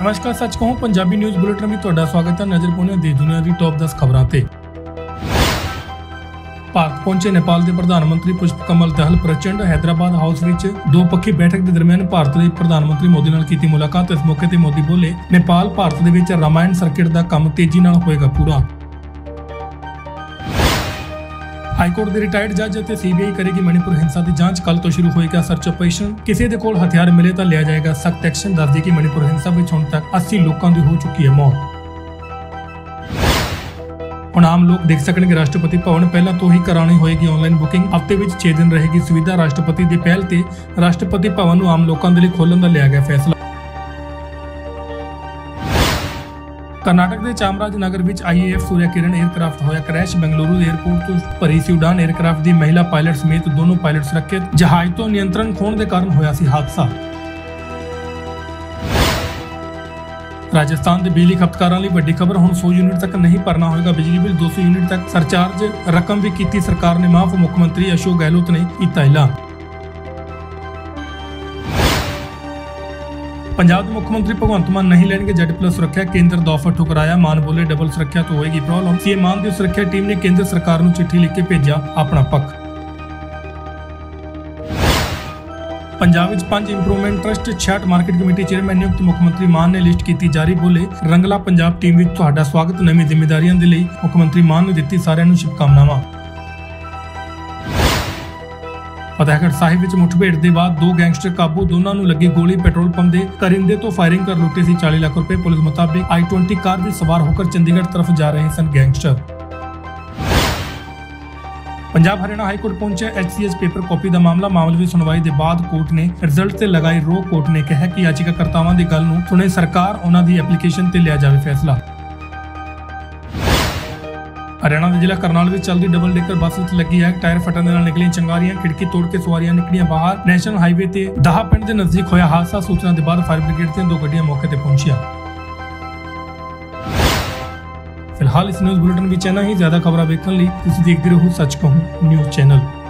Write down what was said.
नमस्कार, सच कहूं Punjabi news bulletin में तुहाडा स्वागत है। नजर पाउने देश दुनिया की टॉप 10 खबरां ते। भारत पहुंचे नेपाल के प्रधानमंत्री पुष्पकमल दहल प्रचंड। हैदराबाद हाउस विच दो पक्षी बैठक के दरमियान भारत के प्रधानमंत्री मोदी नाल कीती मुलाकात। इस मौके ते मोदी बोले, नेपाल भारत दे विच रामायण सर्किट का काम तेजी नाल होएगा पूरा। हाईकोर्ट के रिटायर्ड जज और सीबीआई करेगी मणिपुर हिंसा की जांच। कल तो शुरू होएगा सर्च ऑपरेशन। किसी के कोल हथियार मिले तो लिया जाएगा सख्त एक्शन। दस दी कि मणिपुर हिंसा में हुण तक 80 लोगों की हो चुकी है मौत। हुण आम लोग देख सकेंगे राष्ट्रपति भवन। पहला तो ही करानी होएगी ऑनलाइन बुकिंग। हफ्ते में 6 दिन रहेगी सुविधा। राष्ट्रपति की पहल से राष्ट्रपति भवन को आम लोगों के लिए खोलने का लिया गया फैसला। कर्नाटक के चामराजनगर में IAF सूर्य किरण एयरक्राफ्ट होया क्रैश। बेंगलुरु एयरपोर्ट तो भरी सी उड़ान। एयरक्राफ्ट की महिला पायलट समेत दोनों पायलट सुरक्षित। जहाज तो नियंत्रण खोने के कारण होया सी हादसा। राजस्थान के बिजली खपतकारों लिए बड़ी खबर। हुण 100 यूनिट तक नहीं भरना होगा बिजली बिल। 200 यूनिट तक सरचार्ज रकम भी की सरकार ने माफ। मुख्यमंत्री अशोक गहलोत ने किया ऐलान। पंजाब के मुख्यमंत्री भगवंत मान नहीं लेंगे Z+ सुरक्षा। केंद्र का ऑफर ठुकराया। मान बोले डबल सुरक्षा तो होएगी प्रॉब्लम। सीएम मान की सुरक्षा टीम ने केंद्र सरकार को चिट्ठी लिख के भेजा अपना पक्ष। पंजाब में 5 improvement trust 66 market committee chairman नियुक्त। मुख्यमंत्री मान ने लिस्ट की जारी। बोले, रंगला पंजाब टीम में तुहाडा स्वागत। नवी जिम्मेदारियों के लिए मुख्यमंत्री मान ने दी सारिਆਂ ਨੂੰ शुभकामनावां। फतेहगढ़ साहिब विच मुठभेड़ के बाद 2 गैंगस्टर काबू। दोनों नूं लगी गोली। पेट्रोल पंप के करिंदे तो फायरिंग कर लुटे सी 40 लाख रुपए। पुलिस मुताबिक I-20 कार में सवार होकर चंडीगढ़ तरफ जा रहे सन गैंगस्टर। पंजाब हरियाणा हाईकोर्ट पहुंचे HCS पेपर कॉपी का मामले की सुनवाई के बाद कोर्ट ने रिजल्ट से लगाई रोक। कोर्ट ने कहा कि याचिकाकर्तावां की गल नूं सुने सरकार उन्हां दी एप्लीकेशन ते लिया जावे फैसला। हरियाणा के जिला करनाल में चलती डबल डेकर बस में लगी आग। टायर फटन के निकलियां चिंगारियां। खिड़की तोड़ के सवारियां निकलियां बाहर। नेशनल हाईवे ते दाहा पिंड के नजदीक होया हादसा। सूचना के बाद फायर ब्रिगेड दी 2 गड्डियां मौके पर पहुंचियां। फिलहाल इस न्यूज़ बुलेटिन में इतना ही। ज्यादा खबरां देखने लिए तुसीं देखदे रहो सच कहूं न्यूज़ चैनल।